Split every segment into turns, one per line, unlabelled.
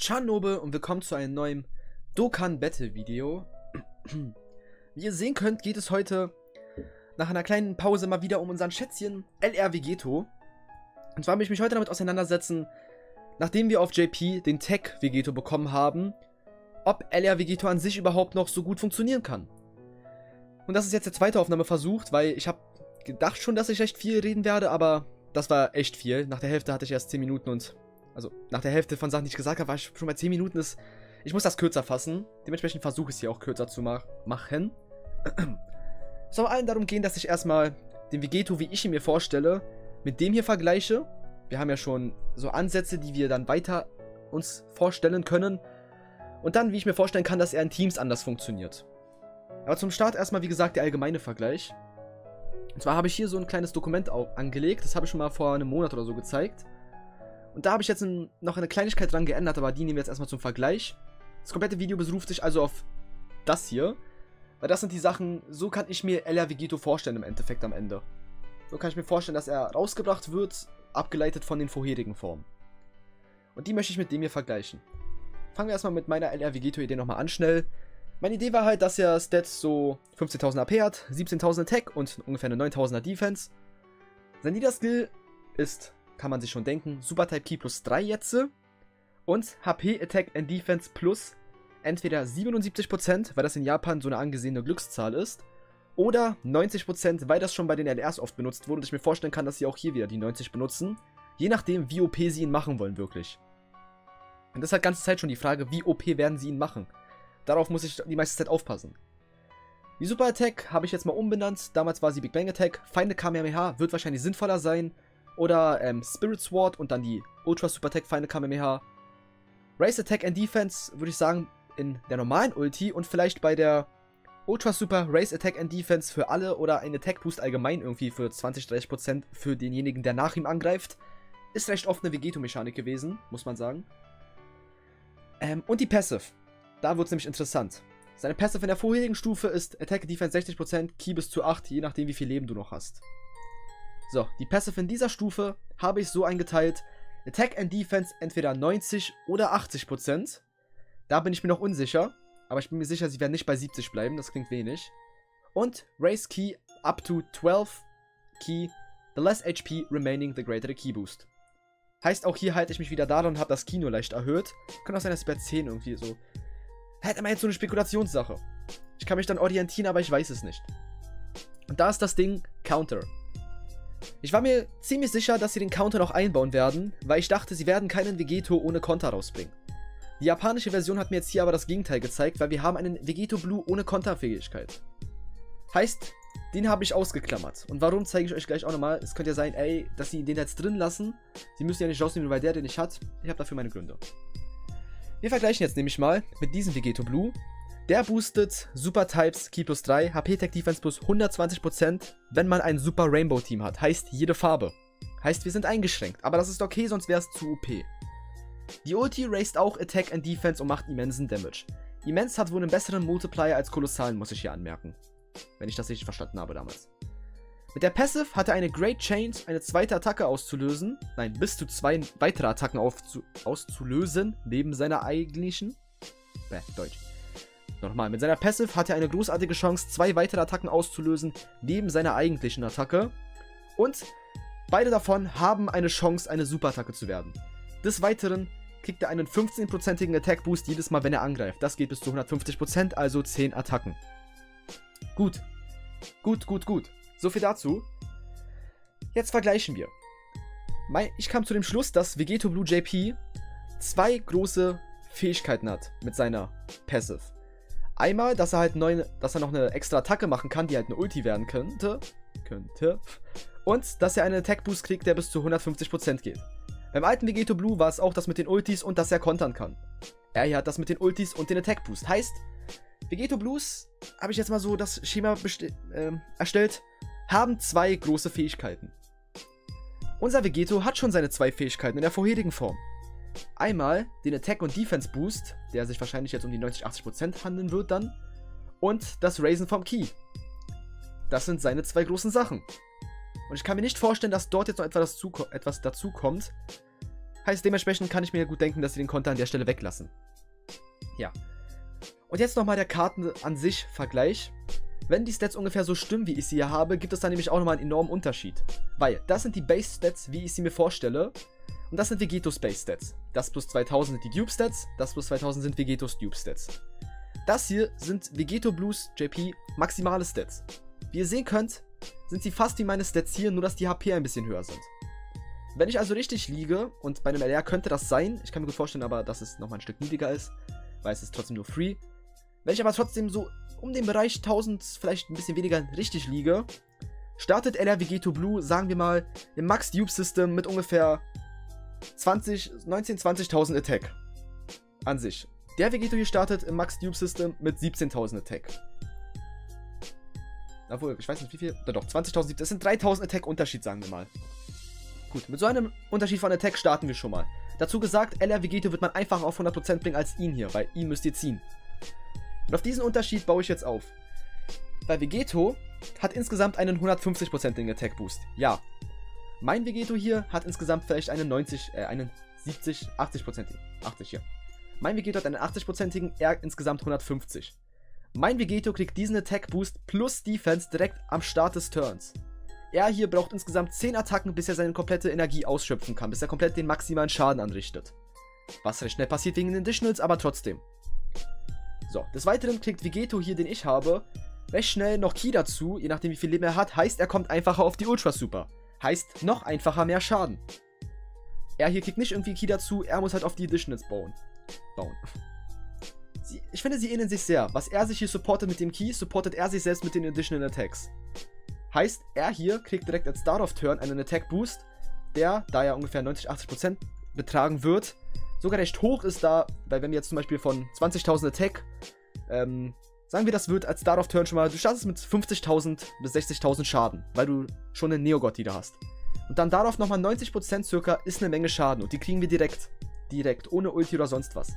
Scharnobe und willkommen zu einem neuen Dokkan Battle Video. Wie ihr sehen könnt, geht es heute nach einer kleinen Pause mal wieder um unseren Schätzchen LR Vegeto. Und zwar will ich mich heute damit auseinandersetzen, nachdem wir auf JP den Tech Vegeto bekommen haben, ob LR Vegeto an sich überhaupt noch so gut funktionieren kann. Und das ist jetzt der zweite Aufnahmeversuch, weil ich habe gedacht schon, dass ich recht viel reden werde, aber das war echt viel. Nach der Hälfte hatte ich erst 10 Minuten und... Also, nach der Hälfte von Sachen, die ich gesagt habe, war ich schon bei 10 Minuten. Ich muss das kürzer fassen. Dementsprechend versuche ich es hier auch kürzer zu machen. Es soll allen darum gehen, dass ich erstmal den Vegeto, wie ich ihn mir vorstelle, mit dem hier vergleiche. Wir haben ja schon so Ansätze, die wir dann weiter uns vorstellen können. Und dann, wie ich mir vorstellen kann, dass er in Teams anders funktioniert. Aber zum Start erstmal, wie gesagt, der allgemeine Vergleich. Und zwar habe ich hier so ein kleines Dokument auch angelegt. Das habe ich schon mal vor einem Monat oder so gezeigt. Und da habe ich jetzt noch eine Kleinigkeit dran geändert, aber die nehmen wir jetzt erstmal zum Vergleich. Das komplette Video beruft sich also auf das hier. Weil das sind die Sachen, so kann ich mir LR Vegeto vorstellen im Endeffekt am Ende. So kann ich mir vorstellen, dass er rausgebracht wird, abgeleitet von den vorherigen Formen. Und die möchte ich mit dem hier vergleichen. Fangen wir erstmal mit meiner LR Vegeto Idee nochmal an schnell. Meine Idee war halt, dass er Stats so 15.000 AP hat, 17.000 Attack und ungefähr eine 9.000er Defense. Sein Leader-Skill ist... kann man sich schon denken, Super-Type Ki plus 3 jetzt und HP, Attack and Defense plus entweder 77%, weil das in Japan so eine angesehene Glückszahl ist, oder 90%, weil das schon bei den LRs oft benutzt wurde und ich mir vorstellen kann, dass sie auch hier wieder die 90 benutzen, je nachdem, wie OP sie ihn machen wollen wirklich. Und das ist halt ganze Zeit schon die Frage, wie OP werden sie ihn machen. Darauf muss ich die meiste Zeit aufpassen. Die Super Attack habe ich jetzt mal umbenannt, damals war sie Big Bang Attack, Feinde Kamehameha wird wahrscheinlich sinnvoller sein. Oder Spirit Sword und dann die Ultra Super Attack Feinde Kamehameha. Race Attack and Defense würde ich sagen in der normalen Ulti und vielleicht bei der Ultra Super Race Attack and Defense für alle oder ein Attack Boost allgemein irgendwie für 20-30% für denjenigen, der nach ihm angreift. Ist recht oft eine Vegeto-Mechanik gewesen, muss man sagen. Und die Passive. Da wird es nämlich interessant. Seine Passive in der vorherigen Stufe ist Attack Defense 60%, Ki bis zu 8, je nachdem wie viel Leben du noch hast. So, die Passive in dieser Stufe habe ich so eingeteilt. Attack and Defense entweder 90 oder 80%. Da bin ich mir noch unsicher. Aber ich bin mir sicher, sie werden nicht bei 70 bleiben. Das klingt wenig. Und Race Ki up to 12 Ki. The less HP remaining, the greater the Ki Boost. Heißt, auch hier halte ich mich wieder daran und habe das Ki nur leicht erhöht. Kann auch sein, dass es bei 10 irgendwie so... Halt immer jetzt so eine Spekulationssache. Ich kann mich dann orientieren, aber ich weiß es nicht. Und da ist das Ding Counter. Ich war mir ziemlich sicher, dass sie den Counter noch einbauen werden, weil ich dachte, sie werden keinen Vegeto ohne Konter rausbringen. Die japanische Version hat mir jetzt hier aber das Gegenteil gezeigt, weil wir haben einen Vegeto Blue ohne Konterfähigkeit. Heißt, den habe ich ausgeklammert. Und warum, zeige ich euch gleich auch nochmal. Es könnte ja sein, ey, dass sie den jetzt drin lassen. Sie müssen ja nicht rausnehmen, weil der den nicht hat. Ich habe dafür meine Gründe. Wir vergleichen jetzt nämlich mal mit diesem Vegeto Blue. Der boostet Super Types Ki plus 3, HP Tech Defense plus 120%, wenn man ein Super Rainbow Team hat. Heißt jede Farbe. Heißt, wir sind eingeschränkt. Aber das ist okay, sonst wäre es zu OP. Die Ulti raised auch Attack and Defense und macht immensen Damage. Immens hat wohl einen besseren Multiplier als Kolossalen, muss ich hier anmerken. Wenn ich das richtig verstanden habe damals. Mit der Passive hat er eine Great Change, eine zweite Attacke auszulösen. Nein, bis zu 2 weitere Attacken auszulösen, neben seiner eigentlichen. Deutsch. Nochmal, mit seiner Passive hat er eine großartige Chance, 2 weitere Attacken auszulösen, neben seiner eigentlichen Attacke. Und beide davon haben eine Chance, eine Superattacke zu werden. Des Weiteren kriegt er einen 15%igen Attack Boost jedes Mal, wenn er angreift. Das geht bis zu 150%, also 10 Attacken. Gut. Gut. So viel dazu. Jetzt vergleichen wir. Ich kam zu dem Schluss, dass Vegeto Blue JP 2 große Fähigkeiten hat mit seiner Passive. Einmal, dass er halt noch eine extra Attacke machen kann, die halt eine Ulti werden könnte. Und, dass er einen Attack Boost kriegt, der bis zu 150% geht. Beim alten Vegeto Blue war es auch das mit den Ultis und dass er kontern kann. Er hier hat das mit den Ultis und den Attack Boost. Heißt, Vegeto Blues, habe ich jetzt mal so das Schema erstellt, haben 2 große Fähigkeiten. Unser Vegeto hat schon seine 2 Fähigkeiten in der vorherigen Form. Einmal den Attack- und Defense-Boost, der sich wahrscheinlich jetzt um die 90-80% handeln wird dann. Und das Raisen vom Ki. Das sind seine 2 großen Sachen. Und ich kann mir nicht vorstellen, dass dort jetzt noch etwas dazu kommt. Heißt, dementsprechend kann ich mir gut denken, dass sie den Konter an der Stelle weglassen. Ja. Und jetzt nochmal der Karten an sich Vergleich. Wenn die Stats ungefähr so stimmen, wie ich sie hier habe, gibt es da nämlich auch nochmal einen enormen Unterschied. Weil, das sind die Base-Stats, wie ich sie mir vorstelle. Und das sind Vegetos Base-Stats. Das plus 2000 sind die Dupe-Stats, das plus 2000 sind Vegetos Dupe-Stats. Das hier sind Vegeto Blues JP maximale Stats. Wie ihr sehen könnt, sind sie fast wie meine Stats hier, nur dass die HP ein bisschen höher sind. Wenn ich also richtig liege, und bei einem LR könnte das sein, ich kann mir gut vorstellen aber, dass es nochmal ein Stück niedriger ist, weil es ist trotzdem nur free. Wenn ich aber trotzdem so um den Bereich 1000, vielleicht ein bisschen weniger richtig liege, startet LR Vegeto Blue, sagen wir mal, im Max Dupe System mit ungefähr 20.000 Attack. An sich. Der Vegeto hier startet im Max Dupe System mit 17.000 Attack. Obwohl, ich weiß nicht wie viel. Doch, 20.000. Das sind 3.000 Attack Unterschied, sagen wir mal. Gut, mit so einem Unterschied von Attack starten wir schon mal. Dazu gesagt, LR Vegeto wird man einfacher auf 100% bringen als ihn hier, weil ihn müsst ihr ziehen. Und auf diesen Unterschied baue ich jetzt auf. Weil Vegeto hat insgesamt einen 150%igen Attack Boost. Ja. Mein Vegeto hier hat insgesamt vielleicht einen 80%. 80 hier. Mein Vegeto hat einen 80%igen, er insgesamt 150. Mein Vegeto kriegt diesen Attack Boost plus Defense direkt am Start des Turns. Er hier braucht insgesamt 10 Attacken, bis er seine komplette Energie ausschöpfen kann, bis er komplett den maximalen Schaden anrichtet. Was recht schnell passiert wegen den Additionals, aber trotzdem. So, des Weiteren kriegt Vegeto hier, den ich habe, recht schnell noch Ki dazu, je nachdem wie viel Leben er hat, heißt er kommt einfacher auf die Ultra Super. Heißt noch einfacher mehr Schaden. Er hier kriegt nicht irgendwie Ki dazu, er muss halt auf die Additionals bauen. Ich finde, sie ähneln sich sehr. Was er sich hier supportet mit dem Ki, supportet er sich selbst mit den Additional Attacks. Heißt, er hier kriegt direkt als Start of Turn einen Attack Boost, der, da er ungefähr 90-80% betragen wird, sogar recht hoch ist da, weil wenn wir jetzt zum Beispiel von 20.000 Attack, sagen wir, das wird als Start of Turn schon mal, du startest mit 50.000 bis 60.000 Schaden, weil du schon einen Neogott wieder hast. Und dann darauf nochmal 90% circa ist eine Menge Schaden und die kriegen wir direkt, ohne Ulti oder sonst was.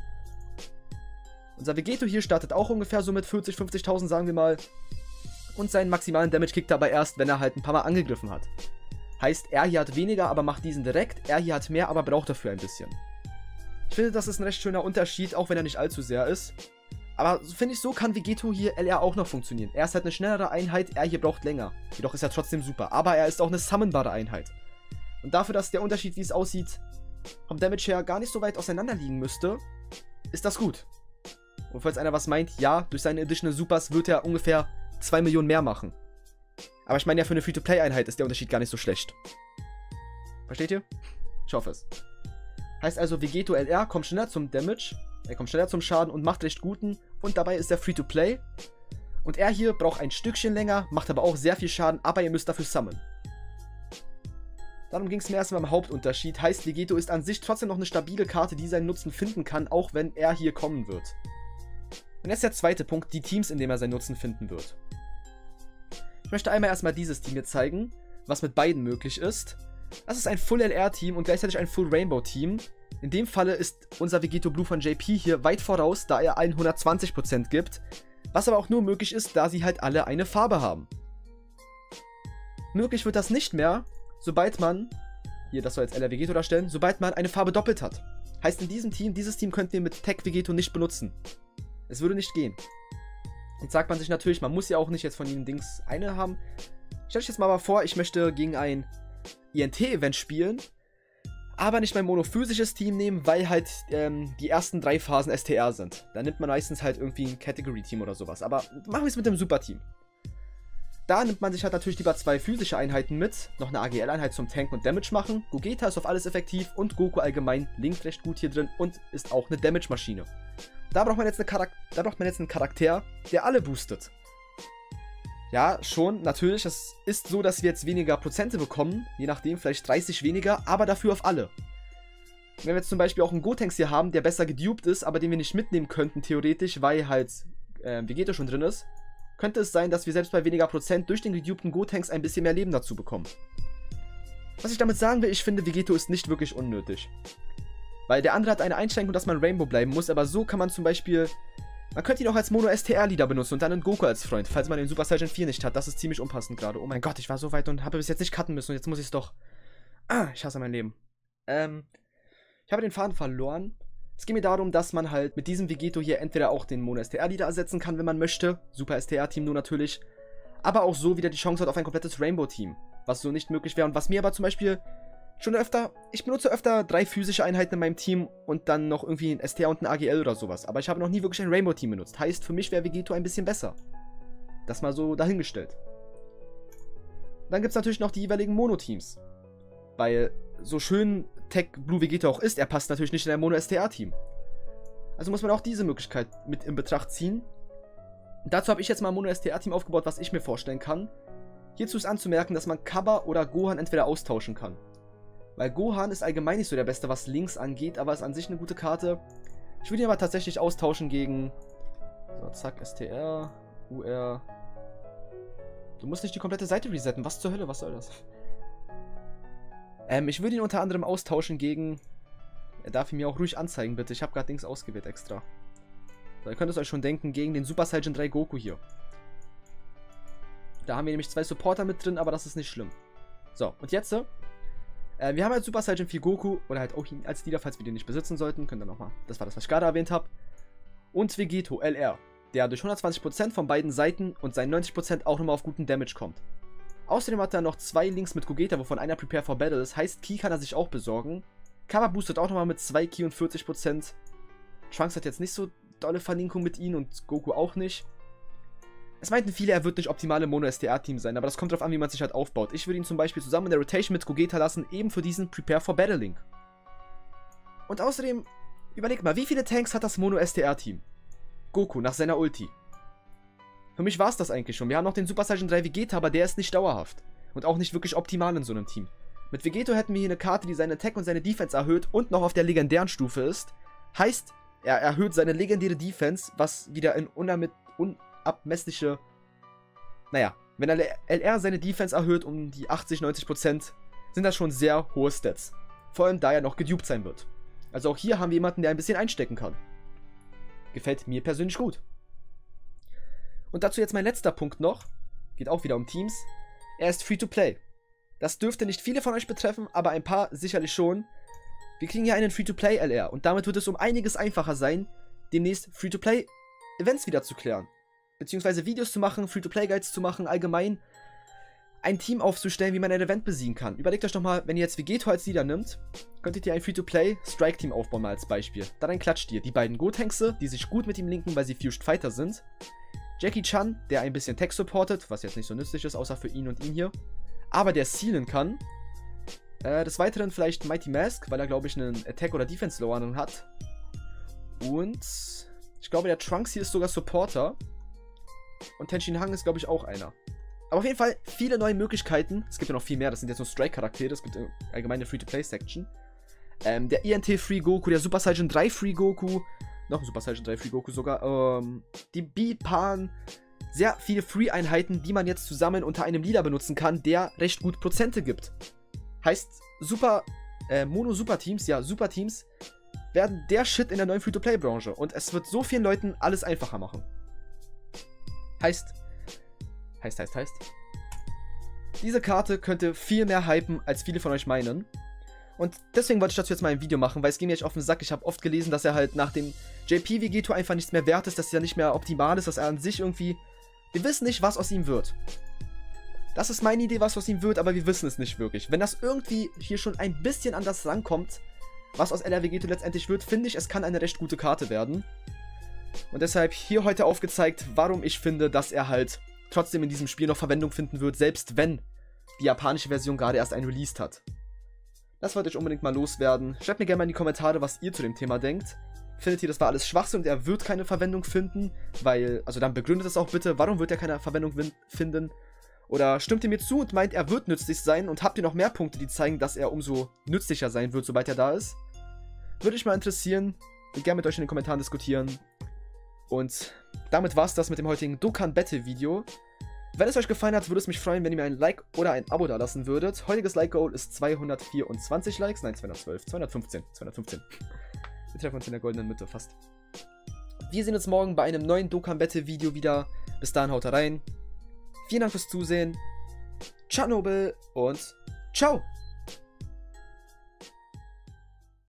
Unser Vegeto hier startet auch ungefähr so mit 40.000, 50.000, sagen wir mal. Und seinen maximalen Damage kriegt er aber erst, wenn er halt ein paar Mal angegriffen hat. Heißt, er hier hat weniger, aber macht diesen direkt. Er hier hat mehr, aber braucht dafür ein bisschen. Ich finde, das ist ein recht schöner Unterschied, auch wenn er nicht allzu sehr ist. Aber finde ich, so kann Vegeto hier LR auch noch funktionieren. Er ist halt eine schnellere Einheit, er hier braucht länger. Jedoch ist er trotzdem super. Aber er ist auch eine summonbare Einheit. Und dafür, dass der Unterschied, wie es aussieht, vom Damage her gar nicht so weit auseinander liegen müsste, ist das gut. Und falls einer was meint, ja, durch seine Additional Supers wird er ungefähr 2 Millionen mehr machen. Aber ich meine ja, für eine Free-to-Play-Einheit ist der Unterschied gar nicht so schlecht. Versteht ihr? Ich hoffe es. Heißt also, Vegeto LR kommt schneller zum Damage, er kommt schneller zum Schaden und macht recht guten. Und dabei ist er Free-to-Play. Und er hier braucht ein Stückchen länger, macht aber auch sehr viel Schaden, aber ihr müsst dafür summonen. Darum ging es mir erstmal im Hauptunterschied. Heißt, Vegeto ist an sich trotzdem noch eine stabile Karte, die seinen Nutzen finden kann, auch wenn er hier kommen wird. Und jetzt der zweite Punkt, die Teams, in denen er seinen Nutzen finden wird. Ich möchte einmal erstmal dieses Team hier zeigen, was mit beiden möglich ist. Das ist ein Full-LR-Team und gleichzeitig ein Full-Rainbow-Team. In dem Falle ist unser Vegeto Blue von JP hier weit voraus, da er allen 120% gibt. Was aber auch nur möglich ist, da sie halt alle eine Farbe haben. Möglich wird das nicht mehr, sobald man, hier, das soll jetzt LR Vegeto darstellen, sobald man eine Farbe doppelt hat. Heißt in diesem Team, dieses Team könnten wir mit Tech Vegeto nicht benutzen. Es würde nicht gehen. Jetzt sagt man sich natürlich, man muss ja auch nicht jetzt von ihnen Dings eine haben. Stell euch jetzt mal vor, ich möchte gegen ein INT-Event spielen, aber nicht mein monophysisches Team nehmen, weil halt die ersten 3 Phasen STR sind. Da nimmt man meistens halt irgendwie ein Category-Team oder sowas. Aber machen wir es mit dem Super-Team. Da nimmt man sich halt natürlich lieber 2 physische Einheiten mit, noch eine AGL-Einheit zum Tank und Damage machen. Gogeta ist auf alles effektiv und Goku allgemein linkt recht gut hier drin und ist auch eine Damage-Maschine. Da braucht man jetzt einen Charakter, der alle boostet. Ja, schon, natürlich, es ist so, dass wir jetzt weniger Prozente bekommen, je nachdem, vielleicht 30 weniger, aber dafür auf alle. Wenn wir jetzt zum Beispiel auch einen Gotenks hier haben, der besser geduped ist, aber den wir nicht mitnehmen könnten, theoretisch, weil halt Vegeto schon drin ist, könnte es sein, dass wir selbst bei weniger Prozent durch den gedupten Gotenks ein bisschen mehr Leben dazu bekommen. Was ich damit sagen will, ich finde, Vegeto ist nicht wirklich unnötig. Weil der andere hat eine Einschränkung, dass man Rainbow bleiben muss, aber so kann man zum Beispiel... Man könnte ihn auch als Mono-STR-Leader benutzen und dann einen Goku als Freund, falls man den Super Saiyan 4 nicht hat. Das ist ziemlich unpassend gerade. Oh mein Gott, ich war so weit und habe bis jetzt nicht cutten müssen und jetzt muss ich es doch... Ah, ich hasse mein Leben. Ich habe den Faden verloren. Es geht mir darum, dass man halt mit diesem Vegeto hier entweder auch den Mono STR-Leader ersetzen kann, wenn man möchte. Super STR-Team nur natürlich. Aber auch so wieder die Chance hat auf ein komplettes Rainbow-Team. Was so nicht möglich wäre und was mir aber zum Beispiel schon öfter... Ich benutze öfter 3 physische Einheiten in meinem Team und dann noch irgendwie ein STR und ein AGL oder sowas. Aber ich habe noch nie wirklich ein Rainbow-Team benutzt. Heißt, für mich wäre Vegeto ein bisschen besser. Das mal so dahingestellt. Dann gibt es natürlich noch die jeweiligen Mono-Teams. Weil so schön Tech Blue Vegeto auch ist, er passt natürlich nicht in ein Mono-STR-Team. Also muss man auch diese Möglichkeit mit in Betracht ziehen. Dazu habe ich jetzt mal ein Mono-STR-Team aufgebaut, was ich mir vorstellen kann. Hierzu ist anzumerken, dass man Kaba oder Gohan entweder austauschen kann. Weil Gohan ist allgemein nicht so der Beste, was Links angeht, aber ist an sich eine gute Karte. Ich würde ihn aber tatsächlich austauschen gegen... So, zack, STR, UR... Du musst nicht die komplette Seite resetten. Was zur Hölle? Was soll das? Ich würde ihn unter anderem austauschen gegen... Er darf ihn mir auch ruhig anzeigen, bitte. Ich habe gerade Dings ausgewählt extra. So, ihr könnt es euch schon denken, gegen den Super Saiyan 3 Goku hier. Da haben wir nämlich 2 Supporter mit drin, aber das ist nicht schlimm. So, und jetzt... wir haben halt Super Saiyan 4 Goku, oder halt auch ihn als Leader, falls wir den nicht besitzen sollten. Könnt ihr nochmal... Das war das, was ich gerade erwähnt habe. Und Vegeto LR, der durch 120% von beiden Seiten und seinen 90% auch nochmal auf guten Damage kommt. Außerdem hat er noch 2 Links mit Gogeta, wovon einer Prepare for Battle ist. Heißt, Ki kann er sich auch besorgen. Kaba boostet auch nochmal mit 2 Ki und 40%. Trunks hat jetzt nicht so dolle Verlinkung mit ihm und Goku auch nicht. Es meinten viele, er wird nicht optimale Mono-STR-Team sein, aber das kommt darauf an, wie man sich halt aufbaut. Ich würde ihn zum Beispiel zusammen in der Rotation mit Gogeta lassen, eben für diesen Prepare for Battle Link. Und außerdem, überleg mal, wie viele Tanks hat das Mono-STR-Team? Goku nach seiner Ulti. Für mich war es das eigentlich schon. Wir haben noch den Super Saiyan 3 Vegeta, aber der ist nicht dauerhaft. Und auch nicht wirklich optimal in so einem Team. Mit Vegeto hätten wir hier eine Karte, die seine Attack und seine Defense erhöht und noch auf der legendären Stufe ist. Heißt, er erhöht seine legendäre Defense, was wieder in unabmessliche... Naja, wenn LR seine Defense erhöht um die 80-90%, sind das schon sehr hohe Stats. Vor allem, da er noch gedupt sein wird. Also auch hier haben wir jemanden, der ein bisschen einstecken kann. Gefällt mir persönlich gut. Und dazu jetzt mein letzter Punkt noch. Geht auch wieder um Teams. Er ist Free-to-Play. Das dürfte nicht viele von euch betreffen, aber ein paar sicherlich schon. Wir kriegen hier einen Free-to-Play-LR und damit wird es um einiges einfacher sein, demnächst Free-to-Play-Events wieder zu klären. Beziehungsweise Videos zu machen, Free-to-Play-Guides zu machen, allgemein ein Team aufzustellen, wie man ein Event besiegen kann. Überlegt euch doch mal, wenn ihr jetzt Vegeto als Leader nimmt, könntet ihr ein Free-to-Play-Strike-Team aufbauen, mal als Beispiel. Dann ein Klatschtier, die beiden Gotenks, die sich gut mit ihm linken, weil sie Fused Fighter sind. Jackie Chan, der ein bisschen Tech supportet, was jetzt nicht so nützlich ist, außer für ihn und ihn hier. Aber der sealen kann. Des Weiteren vielleicht Mighty Mask, weil er, glaube ich, einen Attack- oder Defense-Lower hat. Und ich glaube, der Trunks hier ist sogar Supporter. Und Tenshin Han ist, glaube ich, auch einer. Aber auf jeden Fall viele neue Möglichkeiten. Es gibt ja noch viel mehr, das sind jetzt nur Strike-Charaktere. Es gibt eine allgemeine Free-to-Play-Section. Der INT Free Goku, der Super Saiyan 3 Free Goku. Noch ein Super Saiyan 3 Free Goku sogar. Die B-Pan. Sehr viele Free-Einheiten, die man jetzt zusammen unter einem Leader benutzen kann, der recht gut Prozente gibt. Heißt, Mono-Super-Teams, ja, Super-Teams, werden der Shit in der neuen Free-to-Play-Branche. Und es wird so vielen Leuten alles einfacher machen. Heißt. Diese Karte könnte viel mehr hypen, als viele von euch meinen. Und deswegen wollte ich dazu jetzt mal ein Video machen, weil es ging mir echt auf den Sack. Ich habe oft gelesen, dass er halt nach dem JP Vegeto einfach nichts mehr wert ist, dass er nicht mehr optimal ist, dass er an sich irgendwie... Wir wissen nicht, was aus ihm wird. Das ist meine Idee, was aus ihm wird, aber wir wissen es nicht wirklich. Wenn das irgendwie hier schon ein bisschen an das rankommt, was aus LR Vegeto letztendlich wird, finde ich, es kann eine recht gute Karte werden. Und deshalb hier heute aufgezeigt, warum ich finde, dass er halt trotzdem in diesem Spiel noch Verwendung finden wird, selbst wenn die japanische Version gerade erst einen released hat. Das wollte ich unbedingt mal loswerden. Schreibt mir gerne mal in die Kommentare, was ihr zu dem Thema denkt. Findet ihr, das war alles Schwachsinn und er wird keine Verwendung finden? Weil, also dann begründet es auch bitte, warum wird er keine Verwendung finden? Oder stimmt ihr mir zu und meint, er wird nützlich sein und habt ihr noch mehr Punkte, die zeigen, dass er umso nützlicher sein wird, sobald er da ist? Würde mich mal interessieren. Will gerne mit euch in den Kommentaren diskutieren. Und damit war es das mit dem heutigen Dokkan Battle Video. Wenn es euch gefallen hat, würde es mich freuen, wenn ihr mir ein Like oder ein Abo da lassen würdet. Heutiges Like-Goal ist 224 Likes. Nein, 212. 215. Wir treffen uns in der goldenen Mitte fast. Wir sehen uns morgen bei einem neuen Dokkan Battle Video wieder. Bis dahin haut rein. Vielen Dank fürs Zusehen. Tschernobyl und ciao!